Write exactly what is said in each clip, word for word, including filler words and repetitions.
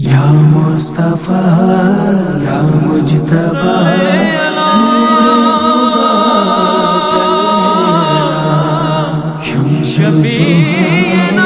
یا مصطفیٰ یا مجتبی شفیعنا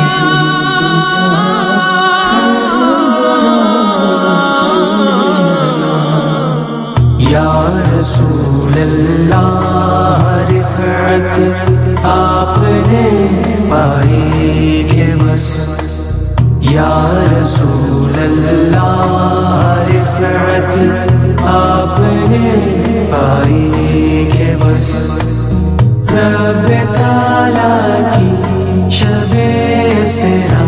یا رسول اللہ رفعت آپ نے پائی کہ بس یا رسول اللہ رفعت آپ نے پائی کہ بس رب تعالیٰ کی شب اسرا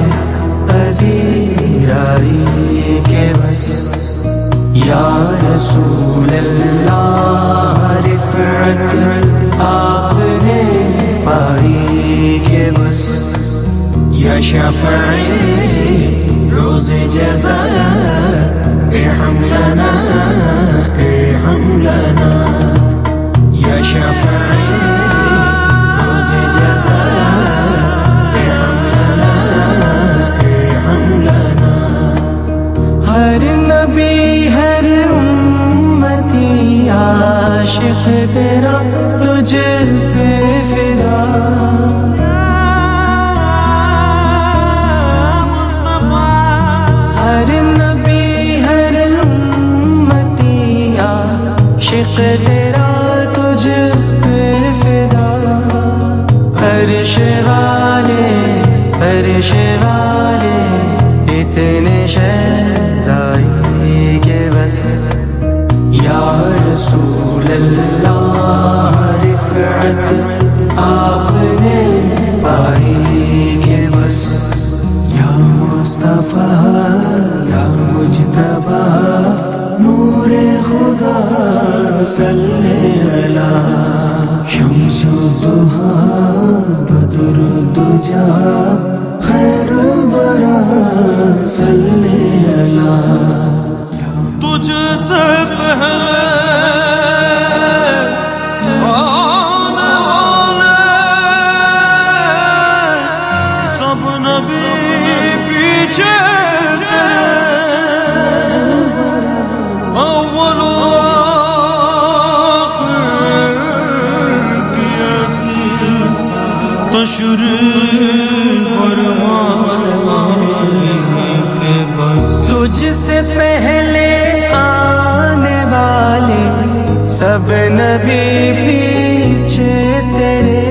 پذیرائی کہ بس یا رسول اللہ رفعت آپ نے پائی کہ بس یا شفیع روز جزا ارحم لنا ارحم لنا یا شفیع روز جزا ارحم لنا ارحم لنا ہر نبی ہر امتی عاشق تیرا تجھ پہ فدا ہر نبی ہر امتی عاشق تیرا تجھ پہ فدا عرش والے عرش والے اتنے شہدائی کہ بس یا رسول اللہ رفعت آپ نے پائی کہ بس یا مصطفیٰ یا مجتبی نور خدا صلی علی شمس الضحیٰ بدر الدجا خیر الورا صلی علی تجھ سے پہلے آنے والے سب نبی پیچھے اول و آخر کی ایسی تشریف فرمائی کہ بس تجھ سے پہلے آنے والے سب نبی پیچھے تیرے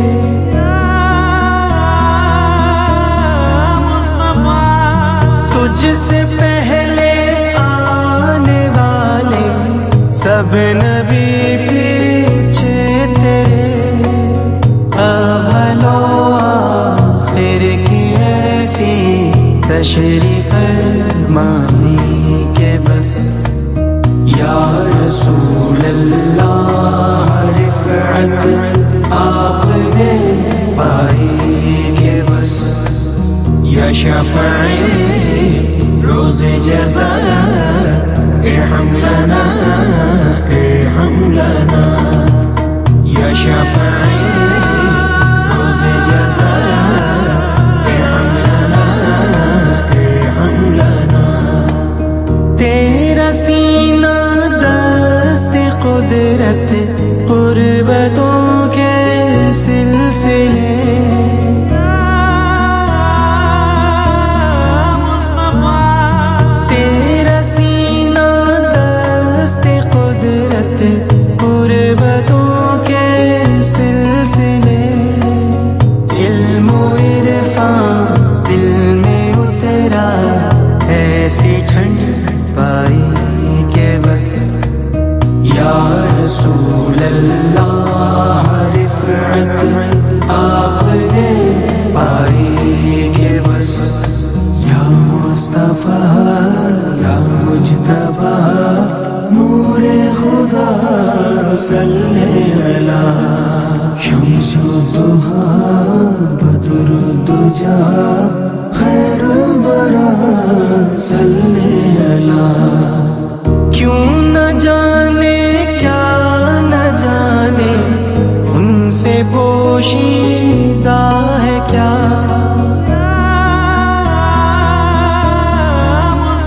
تجھ سے پہلے آنے والے سب نبی پیچھے تیرے اول و آخر کی ایسی تشریف فرمائی کہ بس یا رسول اللہ رفعت آپ نے پائی کہ بس یا شفیع روز جزا ارحم لنا ارحم لنا یا شفیع روز جزا ارحم لنا ارحم لنا تیرا سینہ دست قدرت قربتوں کے سلسلے تیرا سینہ دست قدرت قربتوں کے سلسلے علم و عرفان دل میں اترا ایسی ٹھنڈ پائی کہ بس یا رسول اللہ رفعت آپ نے پائی کہ بس یا مصطفیٰ یا مجتبی نور خدا صلی علی شمس الضحیٰ بدر الدجا خیر الورا صلی علی کیوں نہ جانے کیا نہ جانے ان سے پوشیدہ ہے کیا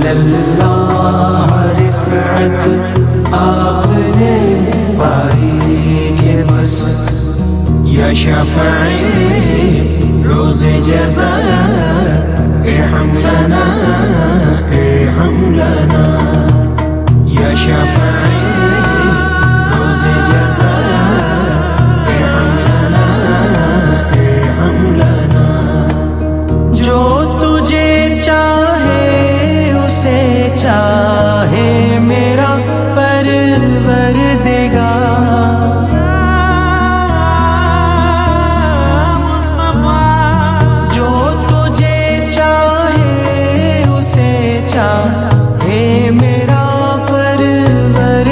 اللہ رفعت آپ نے پائی کہ بس یا شفیع روز جزا ارحم لنا ارحم لنا یا شفیع روز جزا ارحم لنا ارحم لنا جو تجھے چاہے اسے چاہے میرا پروردگار جو تجھے چاہے اسے چاہے میرا پروردگار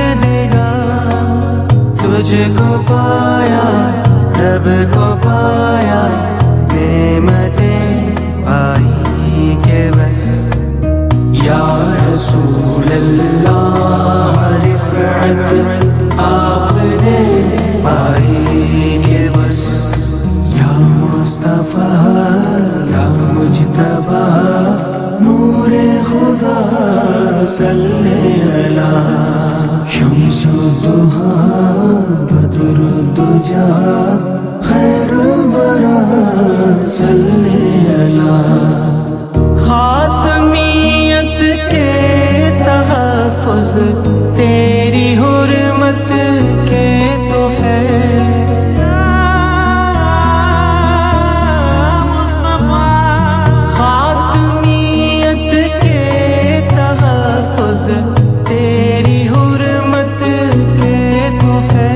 تجھ کو پایا رب کو پایا نعمتیں پائی کہ بس یا رسول اللہ رفعت آپ نے پائی کہ بس یا مصطفیٰ یا مجتبی نور خدا صلی اللہ شمس الضحیٰ بدر الدجا خیر الورا صلی اللہ خاتمیت کے تحفظ تیری حرمت کے تحفے خاتمیت کے تحفظ تیری حرمت کے تحفے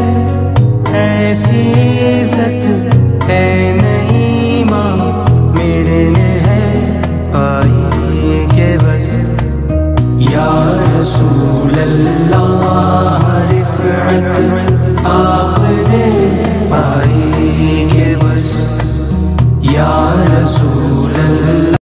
ایسی عزت ہے نہیں ماں میرے نے ہے پائی کہ بس یا رسول اللہ